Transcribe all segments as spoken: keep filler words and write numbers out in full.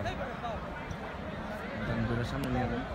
সামনে নিয়ে যান।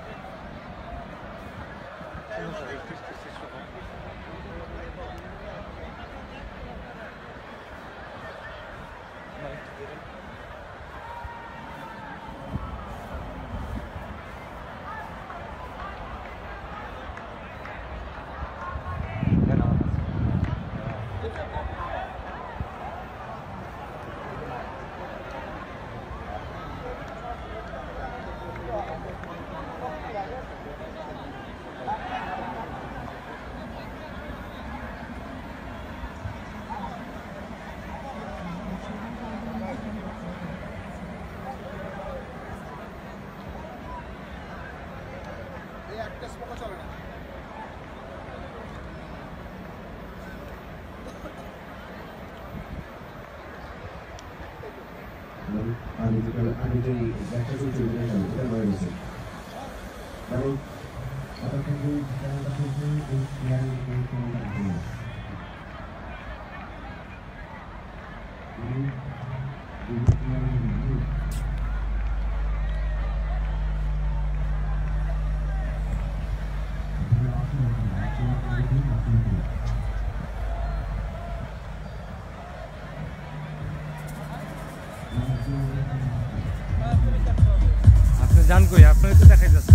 আমি আমি যে একটা চলছে এটা হয়ে গেছে কারণ আপনার আপনি জান কই আপনাকে তো দেখাই যাচ্ছে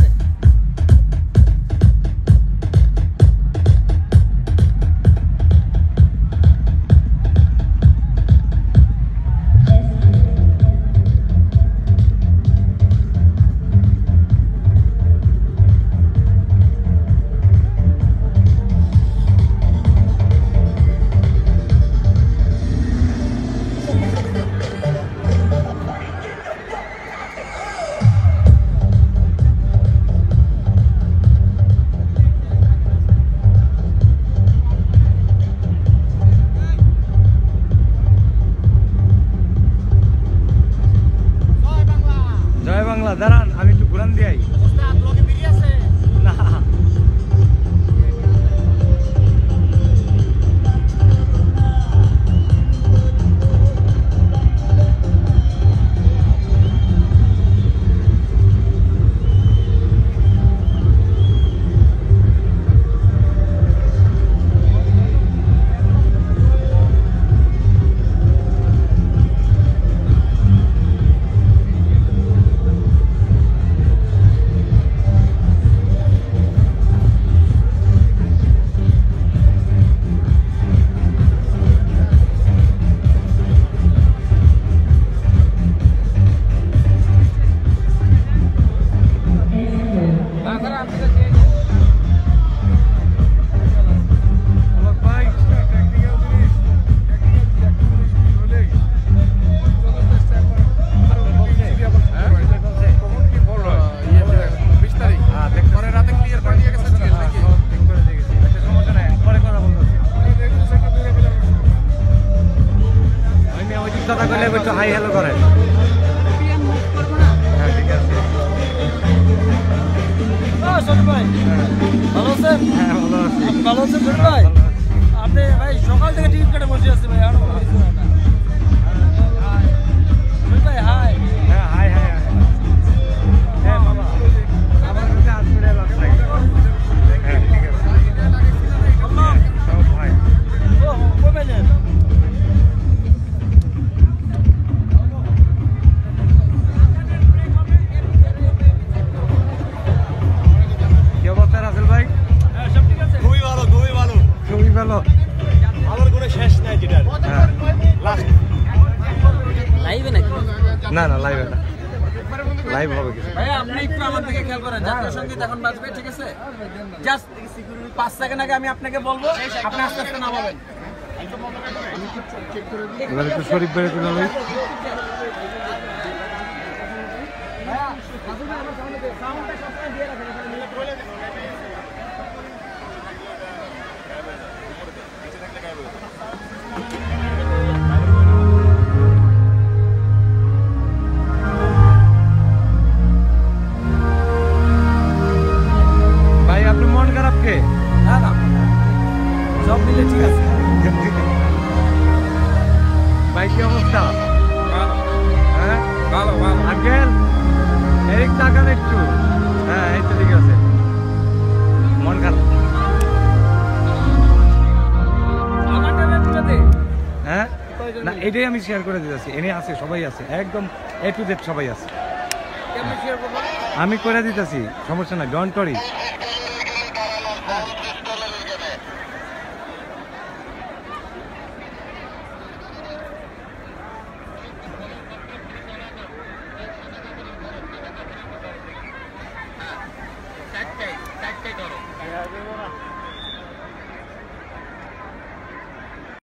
দাঁড়ান আমি একটু ঘুরান দিয়ে না একটু হাই হ্যালো করেন হ্যাঁ ঠিক আছে ভাই ভালো আছেন হ্যাঁ ভালো আছি ভালো আছেন ভাই আপনি ভাই সকাল থেকে টিকিট কেটে বসে আছি ভাই আর ভাই হাই হ্যাঁ হাই হাই হ্যাঁ বাবা আমার কাছে আসলে লস লাগে হ্যাঁ ঠিক আছে সব ভাই ও কই পেলেন না না লাইভ না লাইভ হবে কিছু ভাই আপনি একটু আমার দিকে খেয়াল করেন জাতীয় সঙ্গীত এখন বাজবে ঠিক আছে জাস্ট পাঁচ সেকেন্ড আগে আমি আপনাকে বলবো আপনি আস্তে আস্তে নামাবেন এবার একটু শরীফ বেড়ে তুলে লই সাউন্ডটা সবসময় দিয়ে রাখেন এখানে বলে দেন না না সব মিলে ঠিক আছে ভাই কি অবস্থা হ্যাঁ ভালো ভালো আজকে এটাই আমি শেয়ার করে দিতেছি, এনে আছে, সবাই আছে, একদম এ টু জেড সবাই আছে। আমি করে দিতেছি, সমস্যা নাই, ডোন্ট ওয়ারি।